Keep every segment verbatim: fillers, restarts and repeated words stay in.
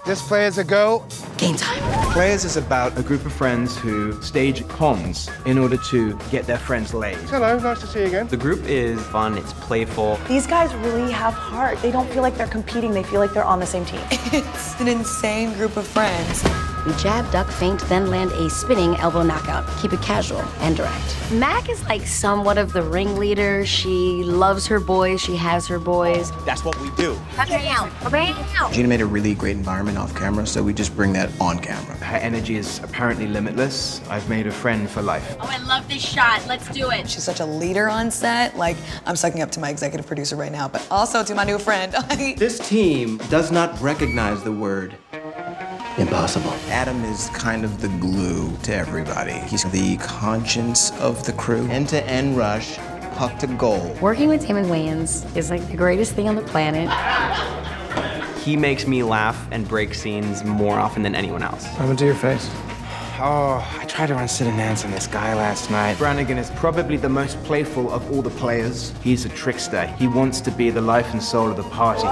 This Players a go. Game time. Players is about a group of friends who stage cons in order to get their friends laid. Hello, nice to see you again. The group is fun, it's playful. These guys really have heart. They don't feel like they're competing, they feel like they're on the same team. It's an insane group of friends. We jab, duck, feint, then land a spinning elbow knockout. Keep it casual and direct. Mac is like somewhat of the ringleader. She loves her boys, she has her boys. That's what we do. Okay, out. Okay, out. Gina made a really great environment off camera, so we just bring that on camera. Her energy is apparently limitless. I've made a friend for life. Oh, I love this shot. Let's do it. She's such a leader on set. Like, I'm sucking up to my executive producer right now, but also to my new friend. This team does not recognize the word impossible. Adam is kind of the glue to everybody. He's the conscience of the crew. End-to-end rush, puck to goal. Working with Damon Wayans is like the greatest thing on the planet. He makes me laugh and break scenes more often than anyone else. I'm into your face. Oh, I tried to run sit and dance on this guy last night. Brannigan is probably the most playful of all the players. He's a trickster. He wants to be the life and soul of the party.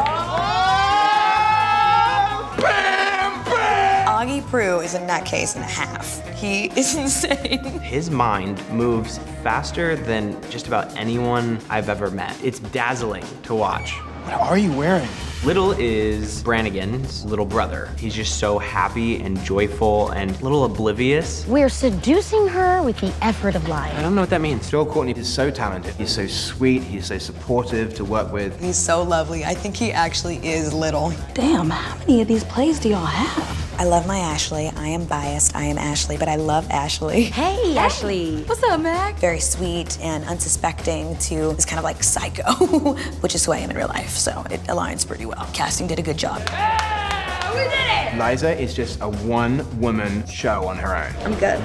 Augustus Prew is a nutcase and a half. He is insane. His mind moves faster than just about anyone I've ever met. It's dazzling to watch. What are you wearing? Little is Brannigan's little brother. He's just so happy and joyful and a little oblivious. We're seducing her with the effort of lying. I don't know what that means. Joel Courtney is so talented. He's so sweet. He's so supportive to work with. He's so lovely. I think he actually is little. Damn, how many of these plays do y'all have? I love my Ashley. I am biased. I am Ashley, but I love Ashley. Hey, Ashley. What's up, Mac? Very sweet and unsuspecting to this kind of like psycho, which is who I am in real life, so it aligns pretty well. Casting did a good job. Yeah, we did it! Liza is just a one-woman show on her own. I'm good.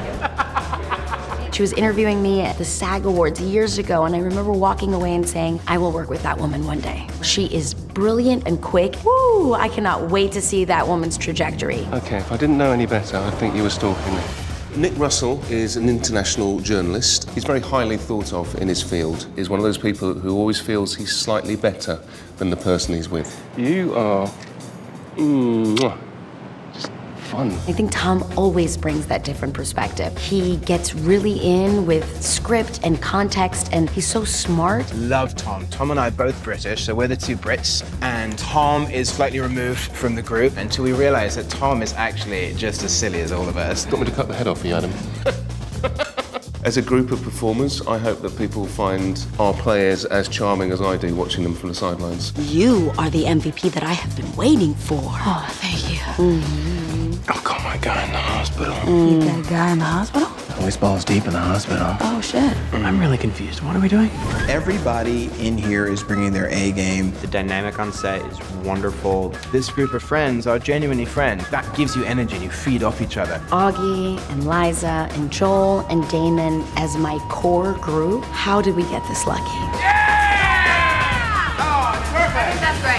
She was interviewing me at the SAG Awards years ago, and I remember walking away and saying, I will work with that woman one day. She is brilliant and quick. Woo! I cannot wait to see that woman's trajectory. Okay, if I didn't know any better, I'd think you were stalking me. Nick Russell is an international journalist. He's very highly thought of in his field. He's one of those people who always feels he's slightly better than the person he's with. You are mm, just fun. I think Tom always brings that different perspective. He gets really in with script and context, and he's so smart. Love Tom. Tom and I are both British, so we're the two Brits. And Tom is slightly removed from the group until we realize that Tom is actually just as silly as all of us. Got me to cut the head off for you, Adam. As a group of performers, I hope that people find our players as charming as I do watching them from the sidelines. You are the M V P that I have been waiting for. Oh, thank you. Mm-hmm. I got my guy in the hospital. Mm. You got a guy in the hospital? Always balls deep in the hospital. Oh, shit. I'm really confused. What are we doing? Everybody in here is bringing their A game. The dynamic on set is wonderful. This group of friends are genuinely friends. That gives you energy and you feed off each other. Augie and Liza and Joel and Damon as my core group. How did we get this lucky? Yeah! Oh, perfect! That's great.